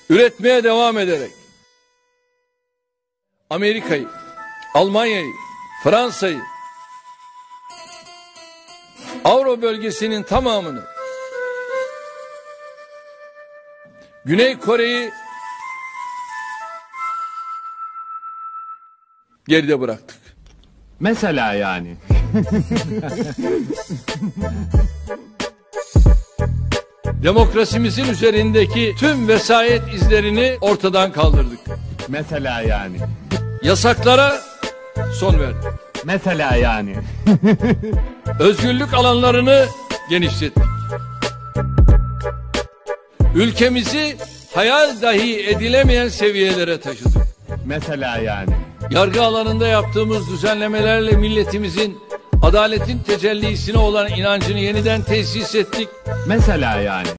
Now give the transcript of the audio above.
üretmeye devam ederek Amerika'yı, Almanya'yı, Fransa'yı, Avrupa bölgesinin tamamını, Güney Kore'yi geride bıraktık. Mesela yani. Demokrasimizin üzerindeki tüm vesayet izlerini ortadan kaldırdık. Mesela yani. Yasaklara son verdik. Mesela yani. Özgürlük alanlarını genişlettik. Ülkemizi hayal dahi edilemeyen seviyelere taşıdık. Mesela yani. Yargı alanında yaptığımız düzenlemelerle milletimizin adaletin tecellisine olan inancını yeniden tesis ettik. Mesela yani.